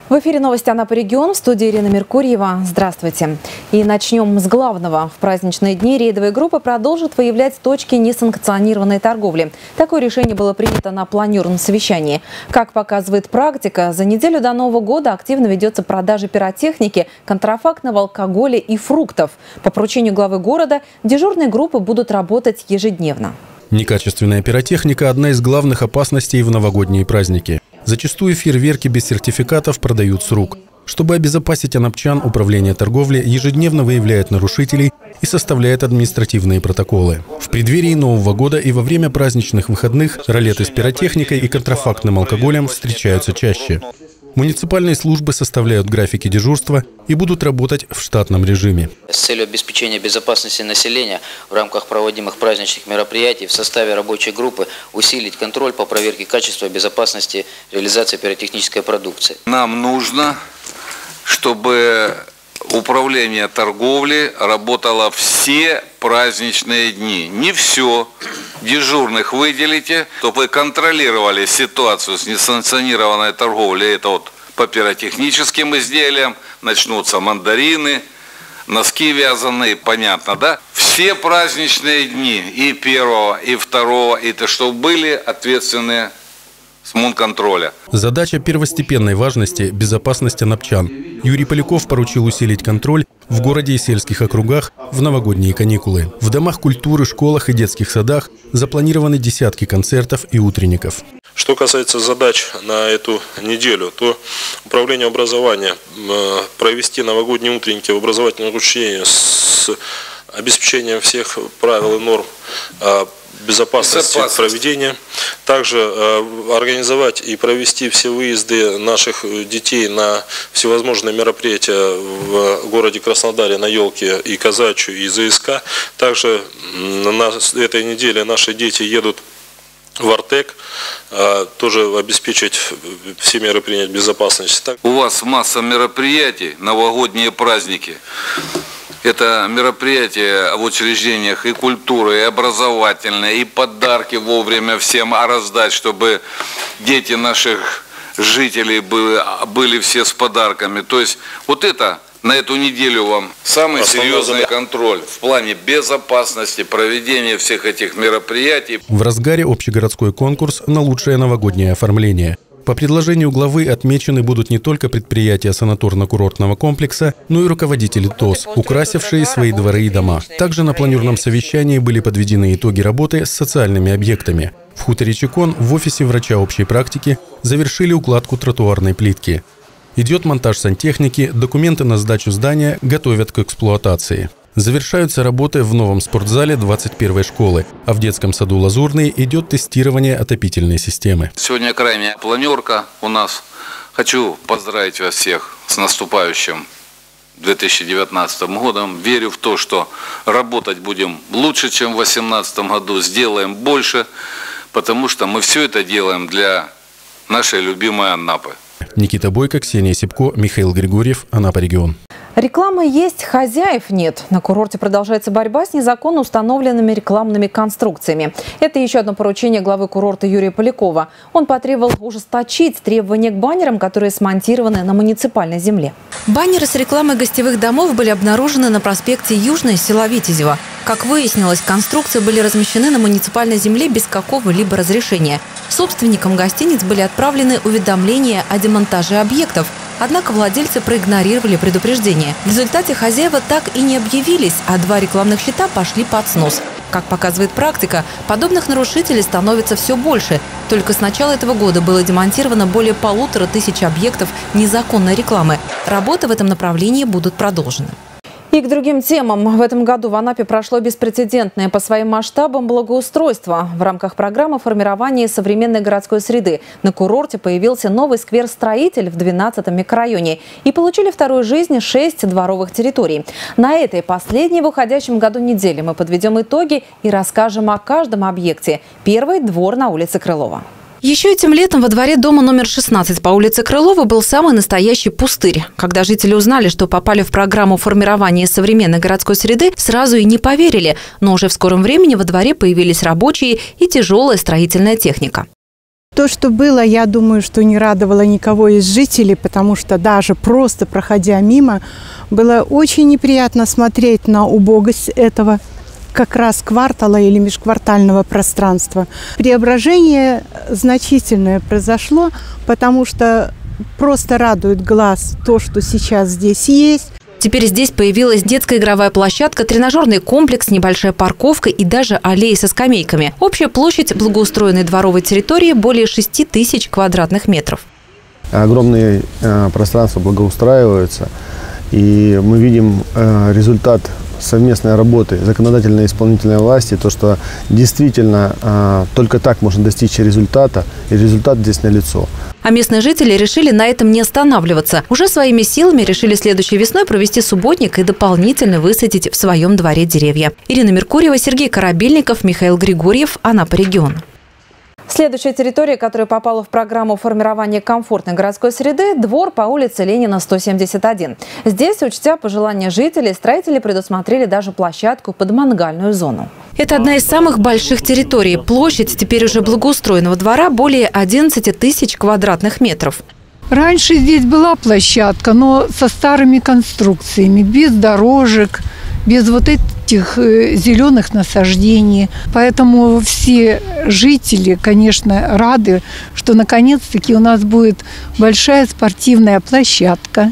В эфире новости Анапа регион, в студии Ирина Меркурьева. Здравствуйте. И начнем с главного. В праздничные дни рейдовые группы продолжат выявлять точки несанкционированной торговли. Такое решение было принято на планерном совещании. Как показывает практика, за неделю до Нового года активно ведется продажа пиротехники, контрафактного алкоголя и фруктов. По поручению главы города дежурные группы будут работать ежедневно. Некачественная пиротехника – одна из главных опасностей в новогодние праздники. Зачастую фейерверки без сертификатов продают с рук. Чтобы обезопасить анапчан, управление торговли ежедневно выявляет нарушителей и составляет административные протоколы. В преддверии Нового года и во время праздничных выходных ролеты с пиротехникой и контрафактным алкоголем встречаются чаще. Муниципальные службы составляют графики дежурства и будут работать в штатном режиме. С целью обеспечения безопасности населения в рамках проводимых праздничных мероприятий в составе рабочей группы усилить контроль по проверке качества и безопасности реализации пиротехнической продукции. Нам нужно, чтобы управление торговли работало все праздничные дни. Не все. Дежурных выделите, чтобы вы контролировали ситуацию с несанкционированной торговлей. Это вот по пиротехническим изделиям. Начнутся мандарины, носки вязаные, понятно, да? Все праздничные дни, и первого, и второго, и то, чтобы были ответственные с Мунконтроля. Задача первостепенной важности – безопасность анапчан. Юрий Поляков поручил усилить контроль в городе и сельских округах в новогодние каникулы. В домах культуры, школах и детских садах запланированы десятки концертов и утренников. Что касается задач на эту неделю, то управление образования провести новогодние утренники в образовательных учреждениях с обеспечением всех правил и норм безопасности проведения. Также организовать и провести все выезды наших детей на всевозможные мероприятия в городе Краснодаре на елке и казачью, и ЗСК. Также на этой неделе наши дети едут в Артек, тоже обеспечить все меры принять безопасности. У вас масса мероприятий, новогодние праздники. Это мероприятия в учреждениях и культуры, и образовательные, и подарки вовремя всем раздать, чтобы дети наших жителей были все с подарками. То есть вот это на эту неделю вам самый серьезный контроль в плане безопасности проведения всех этих мероприятий. В разгаре общегородской конкурс на лучшее новогоднее оформление. По предложению главы отмечены будут не только предприятия санаторно-курортного комплекса, но и руководители ТОС, украсившие свои дворы и дома. Также на планерном совещании были подведены итоги работы с социальными объектами. В хуторе Чекон в офисе врача общей практики завершили укладку тротуарной плитки. Идет монтаж сантехники, документы на сдачу здания готовят к эксплуатации. Завершаются работы в новом спортзале 21-й школы, а в детском саду «Лазурный» идет тестирование отопительной системы. Сегодня крайняя планерка у нас. Хочу поздравить вас всех с наступающим 2019 годом. Верю в то, что работать будем лучше, чем в 2018 году, сделаем больше, потому что мы все это делаем для нашей любимой Анапы. Никита Бойко, Ксения Сипко, Михаил Григорьев, Анапа регион. Рекламы есть, хозяев нет. На курорте продолжается борьба с незаконно установленными рекламными конструкциями. Это еще одно поручение главы курорта Юрия Полякова. Он потребовал ужесточить требования к баннерам, которые смонтированы на муниципальной земле. Баннеры с рекламой гостевых домов были обнаружены на проспекте Южный, села Витязева. Как выяснилось, конструкции были размещены на муниципальной земле без какого-либо разрешения. Собственникам гостиниц были отправлены уведомления о демонтаже объектов. Однако владельцы проигнорировали предупреждение. В результате хозяева так и не объявились, а 2 рекламных щита пошли под снос. Как показывает практика, подобных нарушителей становится все больше. Только с начала этого года было демонтировано более 1500 объектов незаконной рекламы. Работы в этом направлении будут продолжены. И к другим темам. В этом году в Анапе прошло беспрецедентное по своим масштабам благоустройство. В рамках программы формирования современной городской среды на курорте появился новый сквер-строитель в 12-м микрорайоне. И получили вторую жизнь 6 дворовых территорий. На этой последней в уходящем году неделе мы подведем итоги и расскажем о каждом объекте. Первый – двор на улице Крылова. Еще этим летом во дворе дома номер 16 по улице Крылова был самый настоящий пустырь. Когда жители узнали, что попали в программу формирования современной городской среды, сразу и не поверили. Но уже в скором времени во дворе появились рабочие и тяжелая строительная техника. То, что было, я думаю, что не радовало никого из жителей, потому что даже просто проходя мимо, было очень неприятно смотреть на убогость этого как раз квартала или межквартального пространства. Преображение значительное произошло, потому что просто радует глаз то, что сейчас здесь есть. Теперь здесь появилась детская игровая площадка, тренажерный комплекс, небольшая парковка и даже аллеи со скамейками. Общая площадь благоустроенной дворовой территории более 6 тысяч квадратных метров. Огромные пространства благоустраиваются, и мы видим результат совместной работы законодательной и исполнительной власти, то, что действительно только так можно достичь результата, и результат здесь налицо. А местные жители решили на этом не останавливаться. Уже своими силами решили следующей весной провести субботник и дополнительно высадить в своем дворе деревья. Ирина Меркурьева, Сергей Корабельников, Михаил Григорьев, Анапа регион. Следующая территория, которая попала в программу формирования комфортной городской среды – двор по улице Ленина, 171. Здесь, учтя пожелания жителей, строители предусмотрели даже площадку под мангальную зону. Это одна из самых больших территорий. Площадь теперь уже благоустроенного двора более 11 тысяч квадратных метров. Раньше здесь была площадка, но со старыми конструкциями, без дорожек, без вот этих зеленых насаждений. Поэтому все жители, конечно, рады, что наконец-таки у нас будет большая спортивная площадка,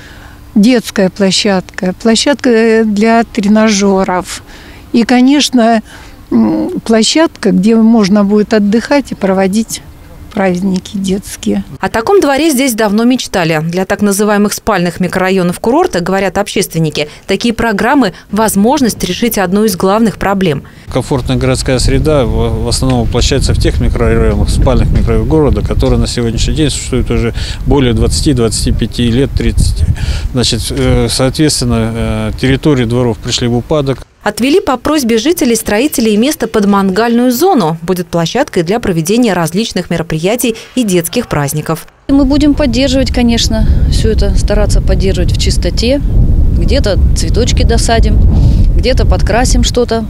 детская площадка, площадка для тренажеров. И, конечно, площадка, где можно будет отдыхать и проводить праздники детские. О таком дворе здесь давно мечтали. Для так называемых спальных микрорайонов курорта, говорят общественники, такие программы – возможность решить одну из главных проблем. Комфортная городская среда в основном воплощается в тех микрорайонах, спальных микрорайонах города, которые на сегодняшний день существуют уже более 20-25 лет, 30. Значит, соответственно, территории дворов пришли в упадок. Отвели по просьбе жителей строителей место под мангальную зону. Будет площадкой для проведения различных мероприятий и детских праздников. Мы будем поддерживать, конечно, все это, стараться поддерживать в чистоте. Где-то цветочки досадим, где-то подкрасим что-то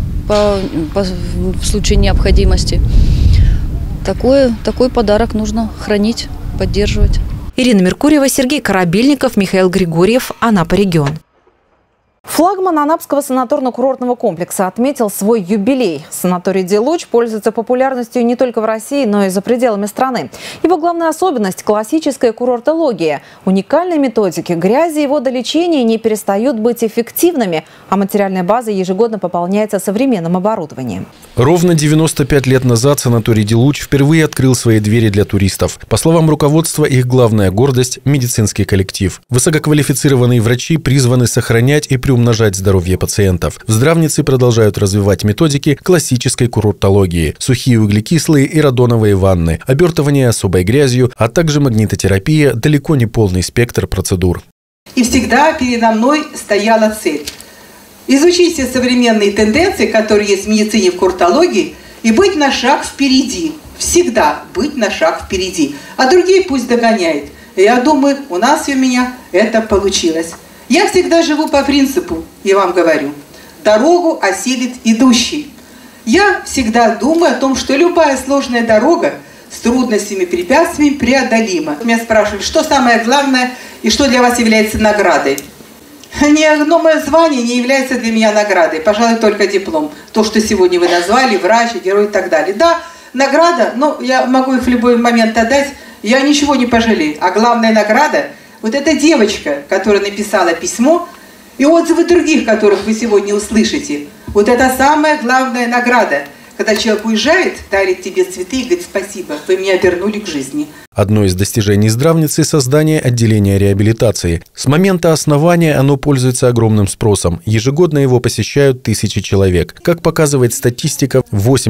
в случае необходимости. Такой подарок нужно хранить, поддерживать. Ирина Меркурьева, Сергей Корабельников, Михаил Григорьев, Анапа регион. Флагман Анапского санаторно-курортного комплекса отметил свой юбилей. Санаторий «Делуч» пользуется популярностью не только в России, но и за пределами страны. Его главная особенность – классическая курортология. Уникальные методики грязи и водолечения не перестают быть эффективными, а материальная база ежегодно пополняется современным оборудованием. Ровно 95 лет назад санаторий «Делуч» впервые открыл свои двери для туристов. По словам руководства, их главная гордость – медицинский коллектив. Высококвалифицированные врачи призваны сохранять и приумножать здоровье пациентов. В здравнице продолжают развивать методики классической курортологии, сухие углекислые и радоновые ванны, обертывание особой грязью, а также магнитотерапия, далеко не полный спектр процедур. И всегда передо мной стояла цель – изучить все современные тенденции, которые есть в медицине и в курортологии, и быть на шаг впереди. Всегда быть на шаг впереди. А другие пусть догоняют. И я думаю, у нас и у меня это получилось. Я всегда живу по принципу, я вам говорю, дорогу осилит идущий. Я всегда думаю о том, что любая сложная дорога с трудностями, препятствиями преодолима. Меня спрашивают, что самое главное и что для вас является наградой. Ни одно мое звание не является для меня наградой, пожалуй, только диплом. То, что сегодня вы назвали, врач, герой и так далее. Да, награда, но я могу их в любой момент отдать, я ничего не пожалею. А главная награда – вот эта девочка, которая написала письмо, и отзывы других, которых вы сегодня услышите. Вот это самая главная награда. Когда человек уезжает, дарит тебе цветы и говорит: спасибо, вы меня вернули к жизни. Одно из достижений здравницы – создание отделения реабилитации. С момента основания оно пользуется огромным спросом. Ежегодно его посещают тысячи человек. Как показывает статистика,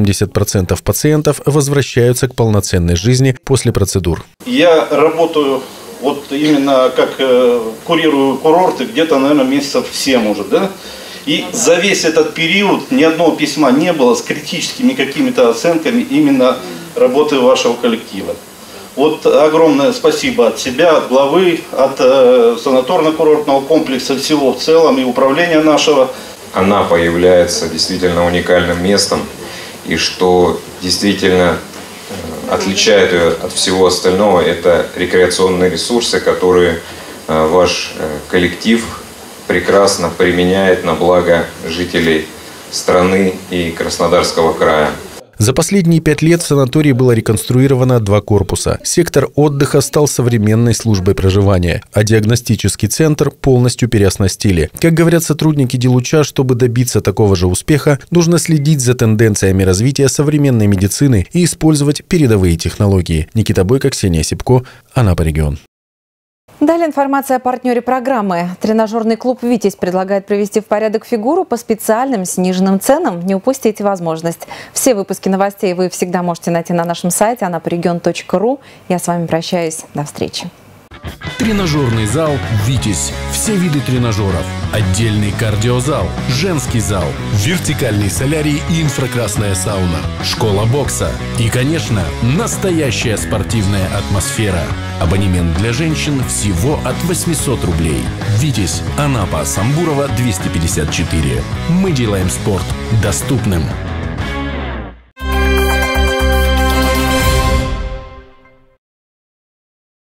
80% пациентов возвращаются к полноценной жизни после процедур. Я работаю вот именно как курирую курорты где-то, наверное, месяцев 7 уже, да? И за весь этот период ни одного письма не было с критическими какими-то оценками именно работы вашего коллектива. Вот огромное спасибо от себя, от главы, от санаторно-курортного комплекса всего в целом и управления нашего. Анапа является действительно уникальным местом, и что действительно отличает ее от всего остального, это рекреационные ресурсы, которые ваш коллектив прекрасно применяет на благо жителей страны и Краснодарского края. За последние 5 лет в санатории было реконструировано 2 корпуса. Сектор отдыха стал современной службой проживания, а диагностический центр полностью переоснастили. Как говорят сотрудники Делуча, чтобы добиться такого же успеха, нужно следить за тенденциями развития современной медицины и использовать передовые технологии. Никита Бойко, Ксения Сипко, Анапа регион. Далее информация о партнере программы. Тренажерный клуб «Витязь» предлагает привести в порядок фигуру по специальным сниженным ценам. Не упустите возможность. Все выпуски новостей вы всегда можете найти на нашем сайте anaparegion.ru. Я с вами прощаюсь. До встречи. Тренажерный зал «Витязь». Все виды тренажеров. Отдельный кардиозал, женский зал, вертикальный солярий и инфракрасная сауна, школа бокса и, конечно, настоящая спортивная атмосфера. Абонемент для женщин всего от 800 рублей. «Витязь», Анапа, Самбурова, 254. Мы делаем спорт доступным.